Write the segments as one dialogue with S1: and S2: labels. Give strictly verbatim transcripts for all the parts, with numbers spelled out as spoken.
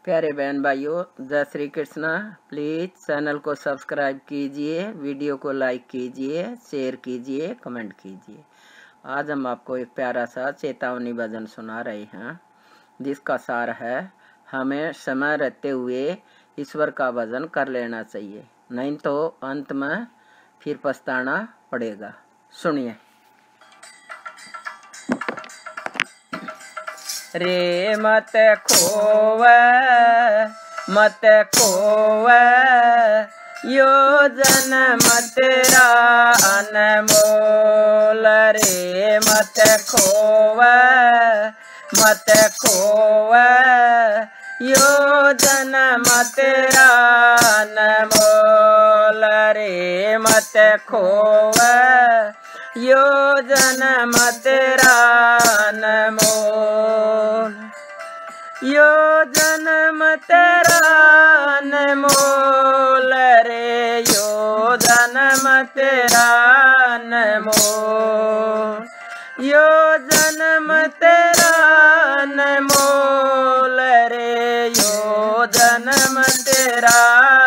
S1: प्यारे बहन भाइयों, जय श्री कृष्णा। प्लीज़ चैनल को सब्सक्राइब कीजिए, वीडियो को लाइक कीजिए, शेयर कीजिए, कमेंट कीजिए। आज हम आपको एक प्यारा सा चेतावनी भजन सुना रहे हैं, जिसका सार है हमें समय रहते हुए ईश्वर का भजन कर लेना चाहिए, नहीं तो अंत में फिर पछताना पड़ेगा। सुनिए। रे मत खोवे मत खोवे यो जन्म तेरा अनमोल। रे मत खोवे मत खोवे यो जन्म तेरा अनमोल। रे मत खोवे यो जन्म तेरा अनमोल। यो जन्म तेरा अनमोल। रे यो जन्म तेरा अनमोल। यो जन्म तेरा अनमोल। रे यो जन्म तेरा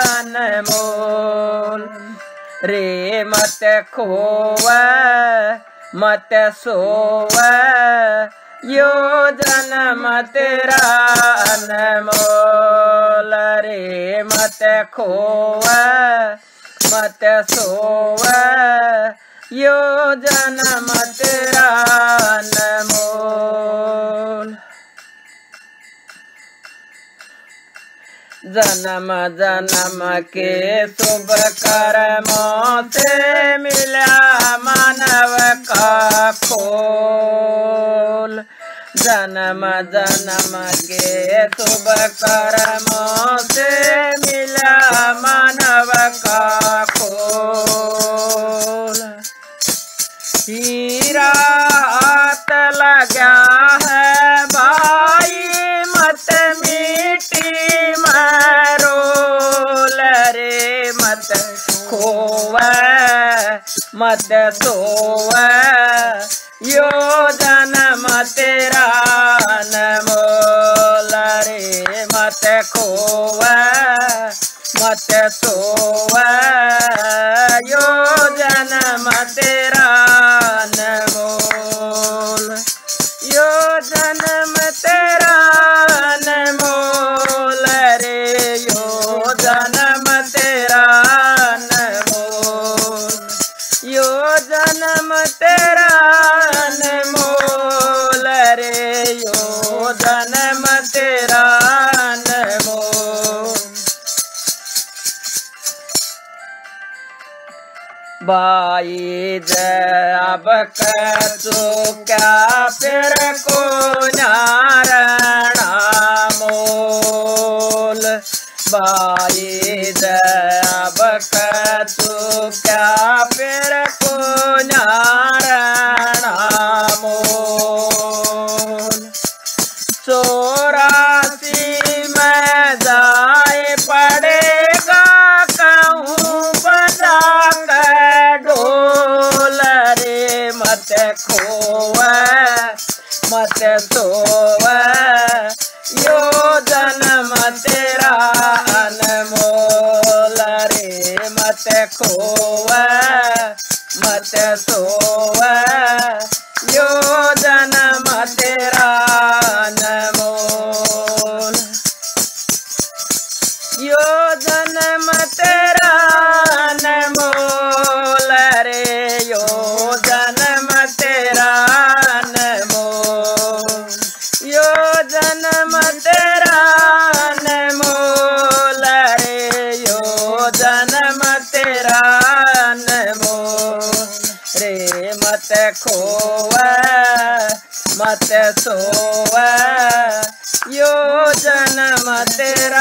S1: अनमोल। रे मत खोवे मत सोवे यो जन्म तेरा अनमोल। रे मत खोवे मत सोवे यो जन्म तेरा अनमोल। जन्म जन्म के शुभ कर्मों से मिला मानव का खोल। जन्म जन्म के शुभ कर्मों से मिला मानव का खोल। हीरा हाथ लगा है भाई मत मिट्टी मरोल। रे मत खोवे मत सोवे यो जन्म तेरा अनमोल। रे मत खोवे मत सोवे यो जन्म तेरा अनमोल। यो जन्म तेरा अनमोल। रे यो जन्म तेरा अनमोल। यो जन्म तेरा अनमोल। रे यो जन्म तेरा अनमोल। भाई जब कचो क्या फिर को नारणा मोल। भाई जब कचो क्या फिर को नारणा मोल। चौरासी में जाए पड़ेगा कहूँ बजा कर ढोल। रे मत खोवे मत सोवे यो जन्म तेरा अनमोल। रे मत खोवे मत सोवे यो जन्म तेरा अनमोल। यो जन्म तेरा अनमोल। रे यो जन्म तेरा अनमोल। यो जन्म तेरा अनमोल। रे यो जन्म तेरा अनमोल। रे मत खोवे मत सोवे यो जन्म तेरा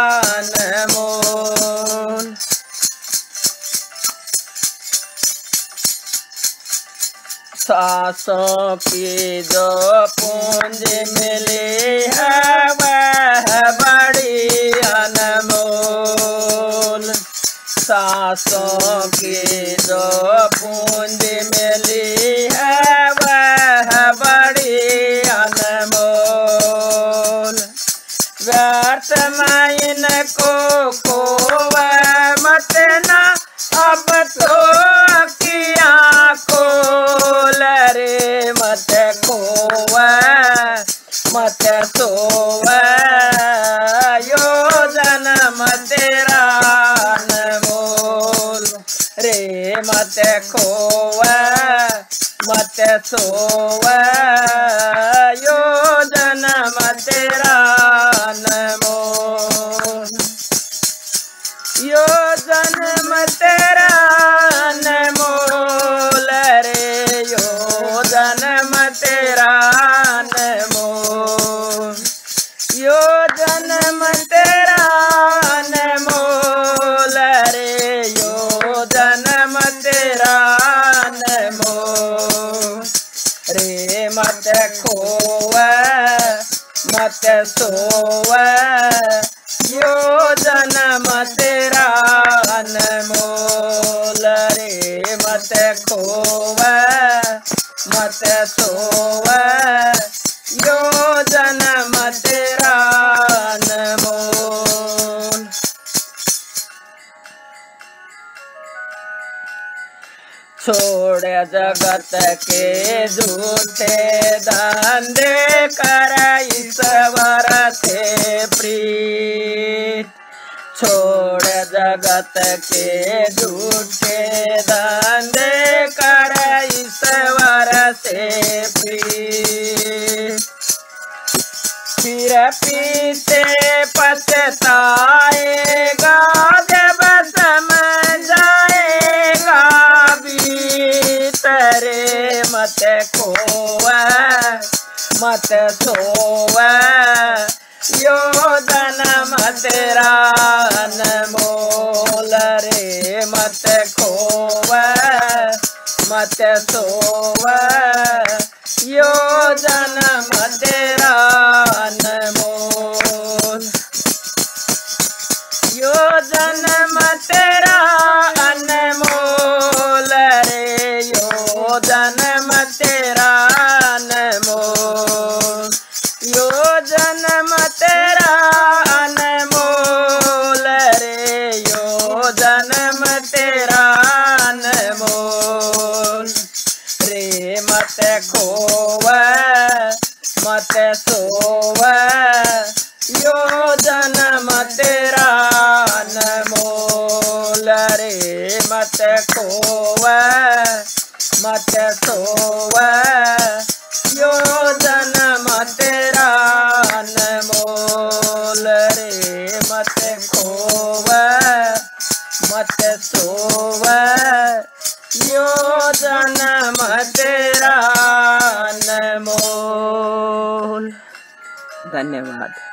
S1: अनमोल। सांसों की जो पूंजी मिली है वह बड़ी अनमोल। सांसों की जो पूंजी मिली है वह बड़ी अनमोल। व्यर्थ माइन को खोवे मत ना, अब तो अखिया खोल रे मत खोवे मत सोवे, यो जन्म तेरा अनमोल रे मत खोवे मत सोवे, यो जन्म तेरा अनमोल, यो जन्म तेरा अनमोल रे, यो जन्म तेरा अनमोल, यो जन्म तेरा अनमोल रे, यो जन्म तेरा अनमोल रे मत खोवे मत सोवे, यो जन्म तेरा अनमोल रे मत खोवे मत सोवे, यो जन्म तेरा अनमोल। छोड़ जगत के झूठे धंधे कर ईश्वर से प्रीत, छोड़ जगत के झूठे धंधे कर ईश्वर से प्रीत, फिर पीछे पछताएगा जब समझाएगा बीतरे मत खोवे मत सोवे, यो जन्म तेरा अनमोल रे मत खोवे मत सोवे, यो जन्म तेरा अनमोल, यो जन्म तेरा अनमोल रे, यो जन्म तेरा अनमोल, यो जन्म तेरा अनमोल रे, यो जन्म तेरा अनमोल रे मत खोवे मत सोवे, यो जन्म तेरा अनमोल रे मत खोवे मत सोवे, यो जन्म तेरा अनमोल रे मत खोवे मत सोवे, यो जन्म तेरा अनमोल। धन्यवाद।